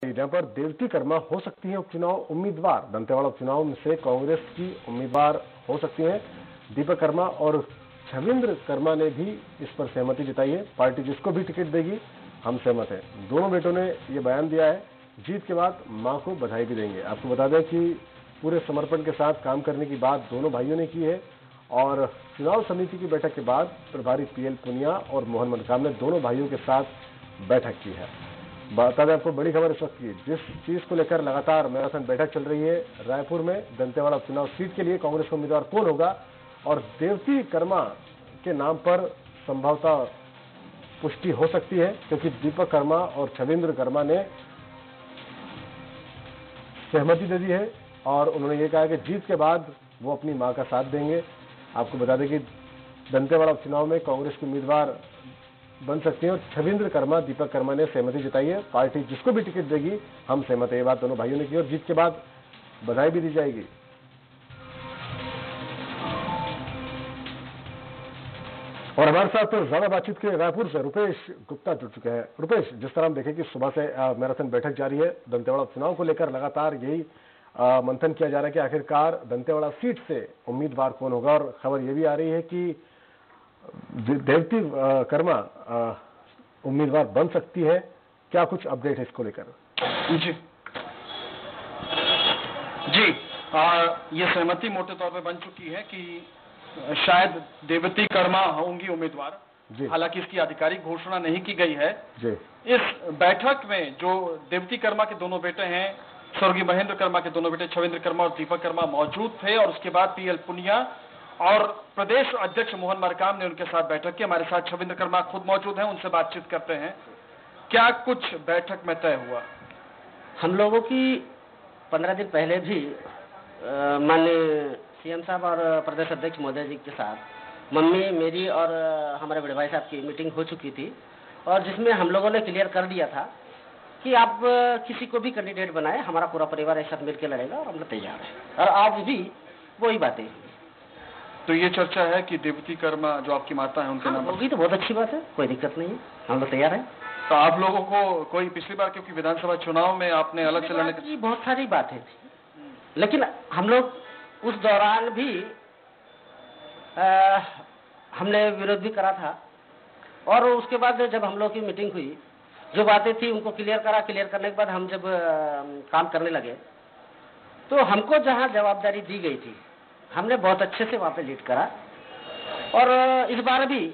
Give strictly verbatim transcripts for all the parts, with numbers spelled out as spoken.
जहां पर देवती कर्मा हो सकती है उपचुनाव उम्मीदवार। दंतेवाड़ा उपचुनाव में से कांग्रेस की उम्मीदवार हो सकती हैं दीपक कर्मा और छविंद्र कर्मा ने भी इस पर सहमति जताई है। पार्टी जिसको भी टिकट देगी हम सहमत हैं। दोनों बेटों ने यह बयान दिया है। जीत के बाद मां को बधाई भी देंगे। आपको बता दें कि पूरे समर्पण के साथ काम करने की बात दोनों भाइयों ने की है और चुनाव समिति की बैठक के बाद प्रभारी पीएल पुनिया और मोहन मडकाम ने दोनों भाइयों के साथ बैठक की है। बता दें आपको बड़ी खबर इस वक्त की, जिस चीज को लेकर लगातार मैराथन बैठक चल रही है रायपुर में, दंतेवाड़ा उपचुनाव सीट के लिए कांग्रेस का उम्मीदवार कौन होगा और देवती कर्मा के नाम पर संभवतः पुष्टि हो सकती है, क्योंकि दीपक कर्मा और छविंद्र कर्मा ने सहमति दे दी है और उन्होंने ये कहा कि जीत के बाद वो अपनी मां का साथ देंगे। आपको बता दें कि दंतेवाड़ा उपचुनाव में कांग्रेस के उम्मीदवार बन सकते हैं और छविंद्र कर्मा दीपक कर्मा ने सहमति जताई है। पार्टी जिसको भी टिकट देगी हम सहमत है, ये बात दोनों भाइयों ने की और जीत के बाद बधाई भी दी जाएगी। और हमारे साथ तो ज्यादा बातचीत के रायपुर से रुपेश गुप्ता जुड़ चुके हैं। रुपेश, जिस तरह हम देखें कि सुबह से मैराथन बैठक जारी है, दंतेवाड़ा उपचुनाव को लेकर लगातार यही आ, मंथन किया जा रहा है कि आखिरकार दंतेवाड़ा सीट से उम्मीदवार कौन होगा और खबर यह भी आ रही है कि देवती कर्मा उम्मीदवार बन सकती है। क्या कुछ अपडेट है इसको लेकर? जी जी आ, ये सहमति मोटे तौर पे बन चुकी है कि शायद देवती कर्मा होंगी उम्मीदवार। हालांकि इसकी आधिकारिक घोषणा नहीं की गई है। जी। इस बैठक में जो देवती कर्मा के दोनों बेटे हैं, स्वर्गीय महेंद्र कर्मा के दोनों बेटे छविंद्र कर्मा और दीपक कर्मा मौजूद थे और उसके बाद पीएल पुनिया और प्रदेश अध्यक्ष मोहन मडकाम ने उनके साथ बैठक की। हमारे साथ छविंद्र कर्मा खुद मौजूद हैं, उनसे बातचीत करते हैं। क्या कुछ बैठक में तय हुआ? हम लोगों की पंद्रह दिन पहले भी माननीय सीएम साहब और प्रदेश अध्यक्ष महोदय जी के साथ मम्मी मेरी और हमारे बड़े भाई साहब की मीटिंग हो चुकी थी और जिसमें हम लोगों ने क्लियर कर दिया था कि आप किसी को भी कैंडिडेट बनाए, हमारा पूरा परिवार एक साथ मिलकर लड़ेगा और हम लोग तैयार हैं। और आज भी वही बातें। तो ये चर्चा है कि देवती कर्मा जो आपकी माता है उनके नाम होगी तो बहुत अच्छी बात है, कोई दिक्कत नहीं है, हम लोग तैयार हैं। तो आप लोगों को कोई पिछली बार, क्योंकि विधानसभा चुनाव में आपने अलग से लड़ने की बहुत सारी बातें थी, लेकिन हम लोग उस दौरान भी आ, हमने विरोध भी करा था और उसके बाद जब हम लोग की मीटिंग हुई, जो बातें थी उनको क्लियर करा। क्लियर करने के बाद हम जब आ, काम करने लगे तो हमको जहां जवाबदारी दी गई थी हमने बहुत अच्छे से वहां पे लीड करा और इस बार भी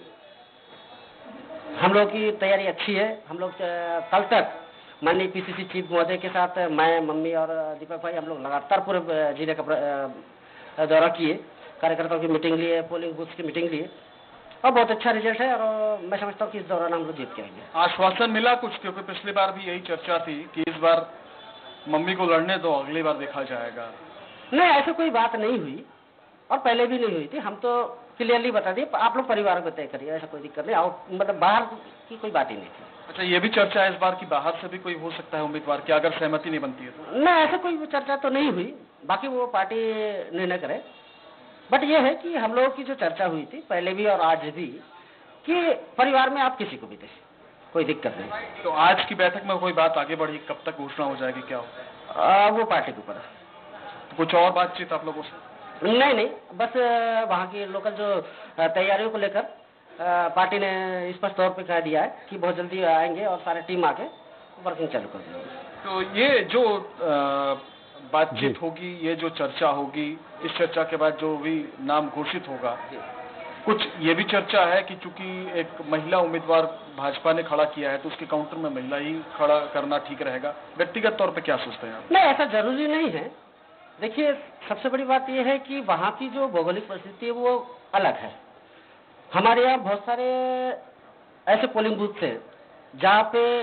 हम लोग की तैयारी अच्छी है। हम लोग कल तक माननीय पीसीसी चीफ महोदय के साथ मैं, मम्मी और दीपक भाई हम लोग लगातार पूरे जिले का दौरा किए, कार्यकर्ताओं की मीटिंग लिए, पोलिंग बूथ की मीटिंग लिए और बहुत अच्छा रिजल्ट है और मैं समझता हूँ कि इस दौरान हम लोग जीत के आएंगे। आश्वासन मिला कुछ? क्योंकि पिछली बार भी यही चर्चा थी कि इस बार मम्मी को लड़ने दो, अगली बार देखा जाएगा। नहीं, ऐसी कोई बात नहीं हुई और पहले भी नहीं हुई थी। हम तो क्लियरली बता दिए, आप लोग परिवार को तय करिए, ऐसा कोई दिक्कत नहीं। आओ, मतलब बाहर की कोई बात ही नहीं थी। अच्छा, ये भी चर्चा है इस बार की बाहर से भी कोई हो सकता है उम्मीदवार की, अगर सहमति नहीं बनती है तो? नहीं, ऐसा कोई चर्चा तो नहीं हुई, बाकी वो पार्टी निर्णय करे। बट ये है कि हम लोगों की जो चर्चा हुई थी पहले भी और आज भी कि परिवार में आप किसी को भी दे, कोई दिक्कत नहीं। तो आज की बैठक में कोई बात आगे बढ़ी, कब तक घोषणा हो जाएगी, क्या होगा? वो पार्टी के ऊपर है। तो कुछ और बातचीत आप लोगों से? नहीं नहीं, बस वहाँ की लोकल जो तैयारियों को लेकर पार्टी ने स्पष्ट तौर पे कह दिया है कि बहुत जल्दी आएंगे और सारे टीम आके वर्किंग चालू कर देंगे। तो ये जो बातचीत होगी, ये जो चर्चा होगी, इस चर्चा के बाद जो भी नाम घोषित होगा, कुछ ये भी चर्चा है कि चूंकि एक महिला उम्मीदवार भाजपा ने खड़ा किया है तो उसके काउंटर में महिला ही खड़ा करना ठीक रहेगा। व्यक्तिगत तौर पे क्या सोचते हैं आप? नहीं, ऐसा जरूरी नहीं है। देखिए, सबसे बड़ी बात यह है कि वहाँ की जो भौगोलिक परिस्थिति है वो अलग है। हमारे यहाँ बहुत सारे ऐसे पोलिंग बूथ थे जहाँ पे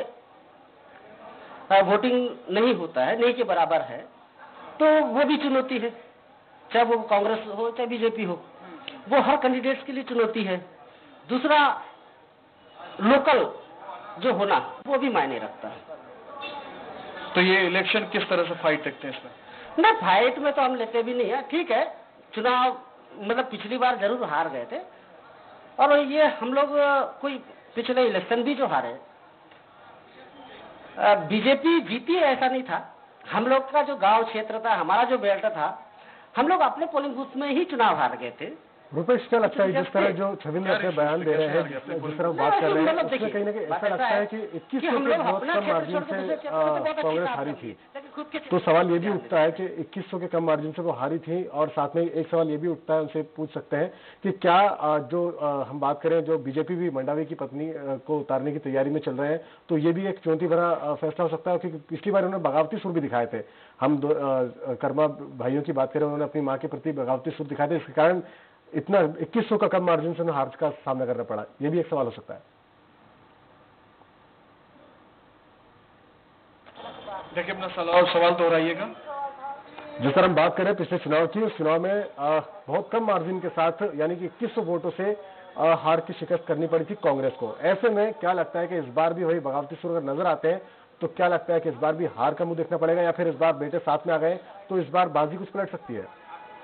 वोटिंग नहीं होता है, नहीं के बराबर है, तो वो भी चुनौती है। चाहे वो कांग्रेस हो चाहे बीजेपी हो, वो हर कैंडिडेट्स के लिए चुनौती है। दूसरा, लोकल जो होना वो भी मायने रखता है। तो ये इलेक्शन किस तरह से फाइट देखते हैं इसमें? ना, फाइट में तो हम लेते भी नहीं है। ठीक है, चुनाव मतलब पिछली बार जरूर हार गए थे और ये हम लोग कोई पिछले इलेक्शन भी जो हारे बीजेपी जीती है ऐसा नहीं था। हम लोग का जो गांव क्षेत्र था, हमारा जो बेल्ट था, हम लोग अपने पोलिंग बूथ में ही चुनाव हार गए थे। रुपेश, क्या लगता है जिस तरह जो छविंद्र अपने बयान दे रहे हैं, जिस तरह बात कर रहे हैं, उसमें कहीं ना कहीं ऐसा लगता है कि इक्कीस सौ के बहुत कम मार्जिन से कांग्रेस हारी थी। तो सवाल ये भी उठता है कि इक्कीस सौ के कम मार्जिन से वो हारी थी, और साथ में एक सवाल ये भी उठता है, उनसे पूछ सकते हैं कि क्या जो हम बात करें, जो बीजेपी भी मंडावी की पत्नी को उतारने की तैयारी में चल रहे हैं, तो ये भी एक चुनौती भरा फैसला हो सकता है, क्योंकि पिछली बार उन्होंने बगावती सुर भी दिखाए थे। हम दो कर्मा भाइयों की बात करें, उन्होंने अपनी मां के प्रति बगावती सुर दिखाए थे, इसके कारण इतना इक्कीस सौ का कम मार्जिन से उन्हें हार का सामना करना पड़ा। यह भी एक सवाल हो सकता है। देखिए, अपना सवाल सवाल दोहराइएगा। जिस तरह हम बात करें पिछले चुनाव की, उस चुनाव में आ, बहुत कम मार्जिन के साथ, यानी कि इक्कीस सौ वोटों से आ, हार की शिकस्त करनी पड़ी थी कांग्रेस को। ऐसे में क्या लगता है कि इस बार भी वही बगावती सुर अगर नजर आते हैं, तो क्या लगता है कि इस बार भी हार का मुंह देखना पड़ेगा, या फिर इस बार बेटे साथ में आ गए तो इस बार बाजी कुछ पलट सकती है?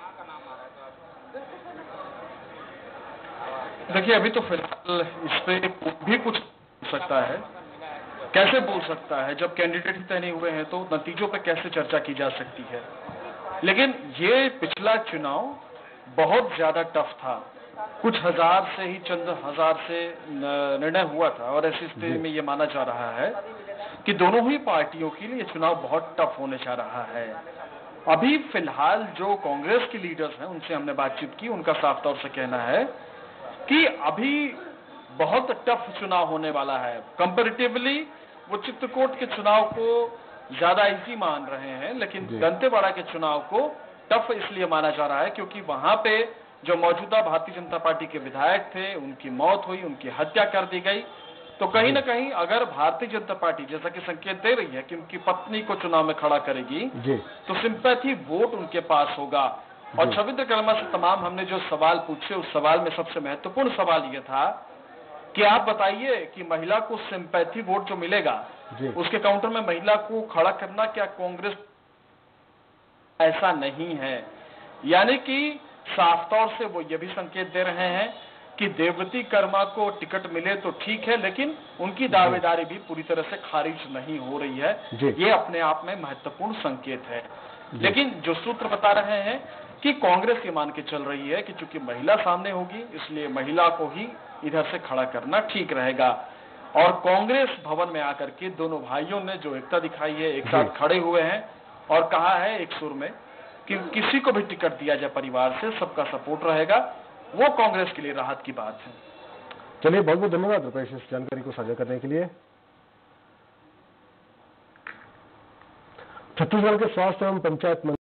देखिए, अभी तो फिलहाल इस पे भी कुछ बोल सकता है। कैसे बोल सकता है? जब कैंडिडेट ही तय नहीं हुए हैं तो नतीजों पे कैसे चर्चा की जा सकती है? लेकिन ये पिछला चुनाव बहुत ज्यादा टफ था। कुछ हजार से ही चंद हजार से निर्णय हुआ था, और ऐसी स्थिति में ये माना जा रहा है कि दोनों ही पार्टियों के लिए चुनाव बहुत टफ होने जा रहा है। अभी फिलहाल जो कांग्रेस के लीडर्स हैं, उनसे हमने बातचीत की, उनका साफ तौर से कहना है कि अभी बहुत टफ चुनाव होने वाला है। कंपैरेटिवली वो चित्रकूट के चुनाव को ज्यादा इजी मान रहे हैं, लेकिन दंतेवाड़ा के चुनाव को टफ इसलिए माना जा रहा है क्योंकि वहां पे जो मौजूदा भारतीय जनता पार्टी के विधायक थे, उनकी मौत हुई, उनकी हत्या कर दी गई। तो कहीं ना कहीं अगर भारतीय जनता पार्टी जैसा कि संकेत दे रही है कि उनकी पत्नी को चुनाव में खड़ा करेगी, तो सिंपैथी वोट उनके पास होगा। और छविंद्र कर्मा से तमाम हमने जो सवाल पूछे, उस सवाल में सबसे महत्वपूर्ण सवाल यह था कि आप बताइए कि महिला को सिंपैथी वोट जो मिलेगा, उसके काउंटर में महिला को खड़ा करना क्या कांग्रेस? ऐसा नहीं है। यानी कि साफ तौर से वो ये भी संकेत दे रहे हैं कि देवती कर्मा को टिकट मिले तो ठीक है, लेकिन उनकी दावेदारी भी पूरी तरह से खारिज नहीं हो रही है। ये अपने आप में महत्वपूर्ण संकेत है। लेकिन जो सूत्र बता रहे हैं कि कांग्रेस ये मान के चल रही है कि चूंकि महिला सामने होगी, इसलिए महिला को ही इधर से खड़ा करना ठीक रहेगा। और कांग्रेस भवन में आकर के दोनों भाइयों ने जो एकता दिखाई है, एक साथ खड़े हुए हैं और कहा है एक सुर में कि किसी को भी टिकट दिया जाए परिवार से, सबका सपोर्ट रहेगा। वो कांग्रेस के लिए राहत की बात है। चलिए, बहुत बहुत धन्यवाद रुपेश इस जानकारी को साझा करने के लिए। छत्तीसगढ़ के स्वास्थ्य एवं पंचायत